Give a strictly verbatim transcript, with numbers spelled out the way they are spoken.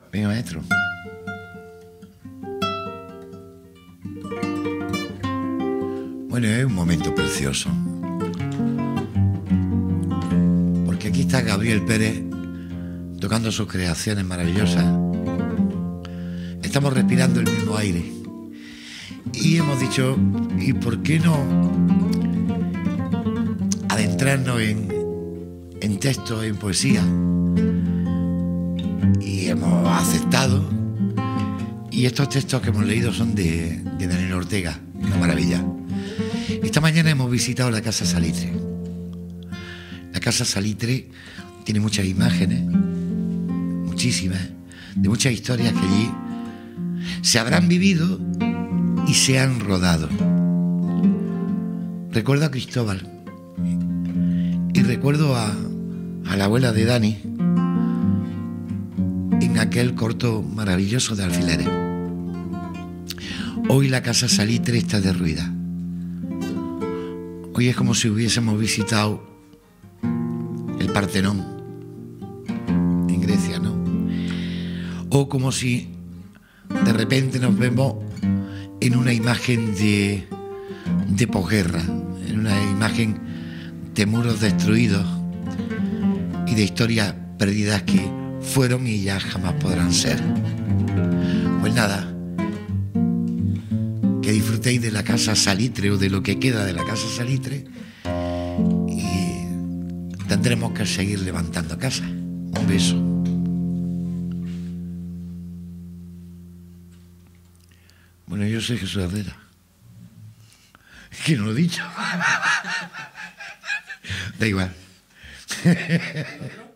Venga, maestro. Bueno, es un momento precioso. Porque aquí está Gabriel Pérez tocando sus creaciones maravillosas. Estamos respirando el mismo aire. Y hemos dicho, ¿y por qué no adentrarnos en, en textos, en poesía? Y hemos aceptado. Y estos textos que hemos leído son de, de Daniel Ortega, una maravilla. Esta mañana hemos visitado la Casa Salitre. La Casa Salitre tiene muchas imágenes, muchísimas, de muchas historias que allí se habrán vivido y se han rodado. Recuerdo a Cristóbal y recuerdo a, a la abuela de Dani en aquel corto maravilloso de alfileres. Hoy la Casa Salitre está derruida. Hoy es como si hubiésemos visitado el Partenón en Grecia, ¿no? O como si de repente nos vemos en una imagen de, de posguerra, en una imagen de muros destruidos y de historias perdidas que fueron y ya jamás podrán ser. Pues nada, que disfrutéis de la Casa Salitre o de lo que queda de la Casa Salitre y tendremos que seguir levantando casa. Un beso. Bueno, yo soy Jesús Herrera. Es que no lo he dicho. Da igual.